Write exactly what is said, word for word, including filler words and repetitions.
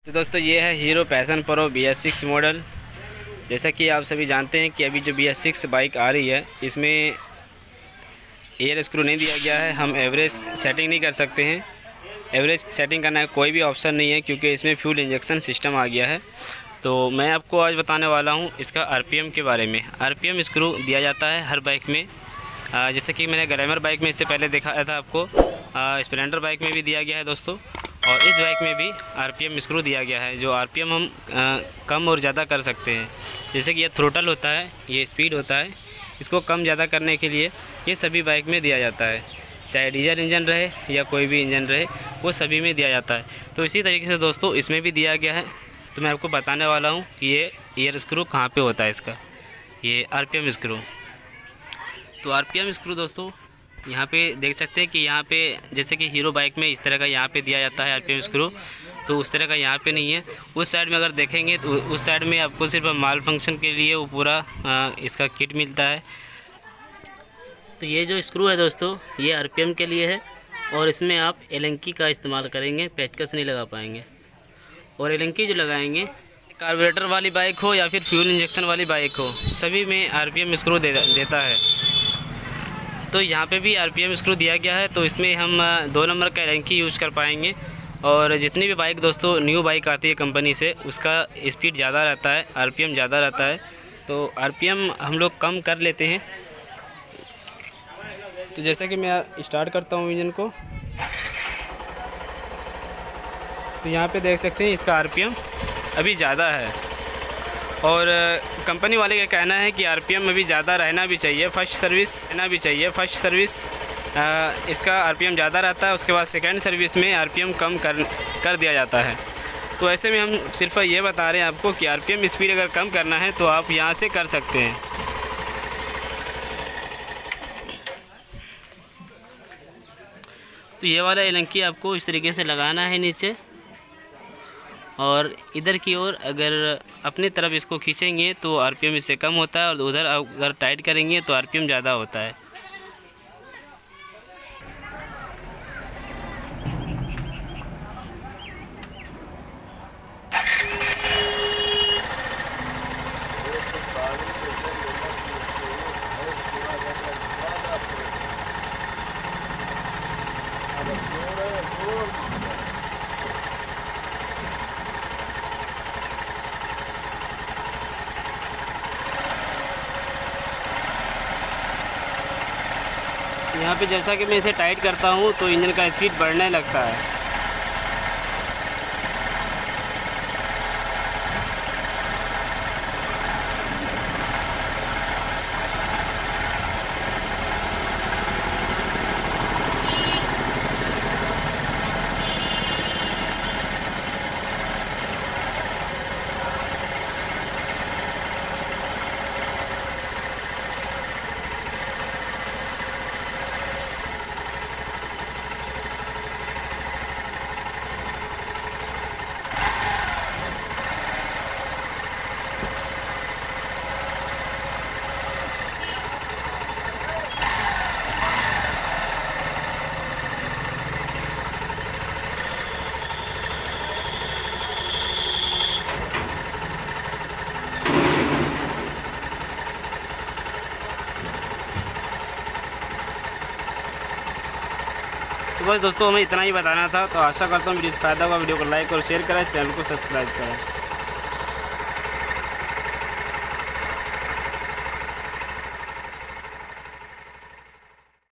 तो दोस्तों ये है Hero Passion Pro B S six model. जैसा कि आप सभी जानते हैं कि अभी जो बी एस सिक्स बाइक आ रही है इसमें एयर स्क्रू नहीं दिया गया है। हम एवरेज सेटिंग नहीं कर सकते हैं। एवरेज सेटिंग करना है कोई भी ऑप्शन नहीं है क्योंकि इसमें फ्यूल इंजेक्शन सिस्टम आ गया है। तो मैं आपको आज बताने वाला हूं इसका आर पी एम के बारे में। आर पी एम स्क्रू दिया जाता है हर बाइक में। जैसे कि मैंने ग्लैमर बाइक में इससे पहले दिखाया था आपको, स्प्लेंडर बाइक में भी दिया गया है दोस्तों, और इस बाइक में भी आर पी एम स्क्रू दिया गया है। जो आर पी एम हम आ, कम और ज़्यादा कर सकते हैं। जैसे कि ये थ्रोटल होता है, ये स्पीड होता है, इसको कम ज़्यादा करने के लिए ये सभी बाइक में दिया जाता है। चाहे डीजल इंजन रहे या कोई भी इंजन रहे, वो सभी में दिया जाता है। तो इसी तरीके से दोस्तों इसमें भी दिया गया है। तो मैं आपको बताने वाला हूँ कि ये एयर स्क्रू कहाँ पे होता है इसका, ये आर पी एम स्क्रू। तो आर पी एम स्क्रू दोस्तों यहाँ पे देख सकते हैं कि यहाँ पे जैसे कि हीरो बाइक में इस तरह का यहाँ पे दिया जाता है आर पी एम स्क्रू, तो उस तरह का यहाँ पे नहीं है। उस साइड में अगर देखेंगे तो उस साइड में आपको सिर्फ माल फंक्शन के लिए वो पूरा आ, इसका किट मिलता है। तो ये जो स्क्रू है दोस्तों ये आर पी एम के लिए है, और इसमें आप एलेंकी का इस्तेमाल करेंगे, पेचकस नहीं लगा पाएंगे। और एलेंकी जो लगाएंगे, कार्बोरेटर वाली बाइक हो या फिर फ्यूल इंजेक्शन वाली बाइक हो, सभी में आर पी एम स्क्रू दे, देता है। तो यहाँ पे भी आर पी एम स्क्रू दिया गया है, तो इसमें हम दो नंबर का एलेंकी यूज़ कर पाएंगे। और जितनी भी बाइक दोस्तों न्यू बाइक आती है कंपनी से, उसका स्पीड ज़्यादा रहता है, आर पी एम ज़्यादा रहता है, तो आर पी एम हम लोग कम कर लेते हैं। तो जैसा कि मैं स्टार्ट करता हूँ इंजन को, तो यहाँ पे देख सकते हैं इसका आर पी एम अभी ज़्यादा है, और कंपनी वाले का कहना है कि आर पी एम अभी ज़्यादा रहना भी चाहिए, फर्स्ट सर्विस रहना भी चाहिए। फर्स्ट सर्विस आ, इसका आर पी एम ज़्यादा रहता है, उसके बाद सेकेंड सर्विस में आर पी एम कम कर कर दिया जाता है। तो ऐसे में हम सिर्फ ये बता रहे हैं आपको कि आर पी एम स्पीड अगर कम करना है तो आप यहाँ से कर सकते हैं। तो ये वाला एलेंकी आपको इस तरीके से लगाना है नीचे, और इधर की ओर अगर अपनी तरफ इसको खींचेंगे तो आर पी एम इससे कम होता है, और उधर अगर टाइट करेंगे तो आर पी एम ज़्यादा होता है। यहाँ पे जैसा कि मैं इसे टाइट करता हूँ तो इंजन का स्पीड बढ़ने लगता है। तो बस दोस्तों हमें इतना ही बताना था। तो आशा करता हूँ वीडियो से फायदा होगा। वीडियो को लाइक और शेयर करें, चैनल को सब्सक्राइब करें।